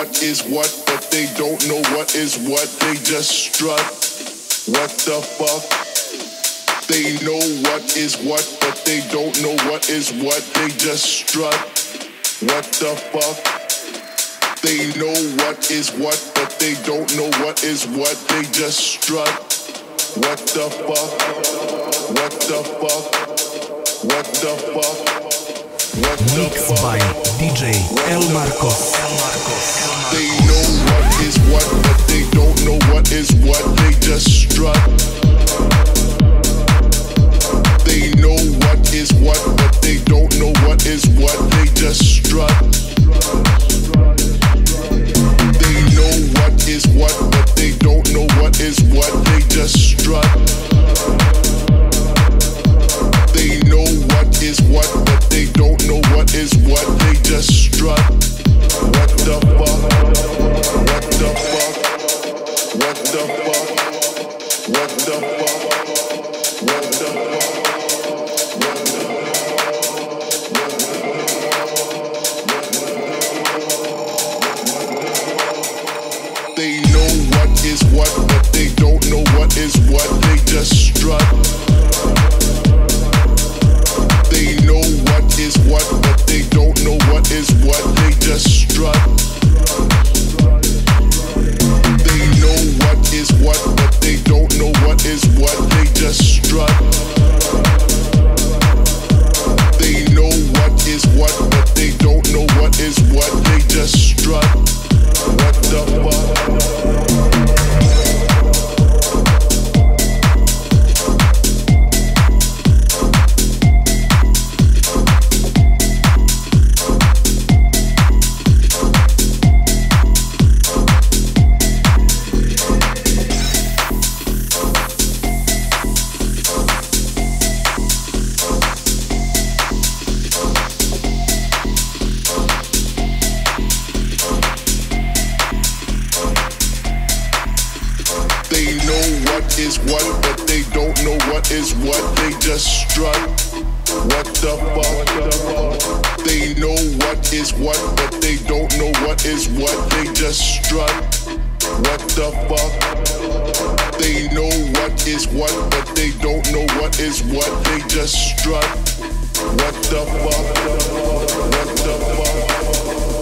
what is what, but they don't know what is what. They just strut. What the fuck? They know what is what, but they don't know what is what. They just strut. What the fuck? They know what is what, but they don't know what is what. They just strut. What the fuck? What the fuck? What the fuck? What the Mixed fuck? by DJ El Marcos. They know what is what, but they don't know what is what. They just strut. They know what is what, but they don't know what is what. They just strut. They know what is what, but they don't know what is what. They just strut. They know what is what, but they don't know what is what. They just strut. What the fuck? What the fuck? What the fuck? What the fuck? What the fuck? They know what is what, but they don't know what is what. They just strut. They know what is what, but they don't know what is what. They just strut. They know what is what, but they don't know what is what. They just strut. They know what is what, but they don't know what is what. They just strut. What the fuck? Is what, but they don't know what is what. They just strut. What the fuck? They know what is what, but they don't know what is what. They just strut. What the fuck? They know what is what, but they don't know what is what. They just strut. What the fuck? What the fuck?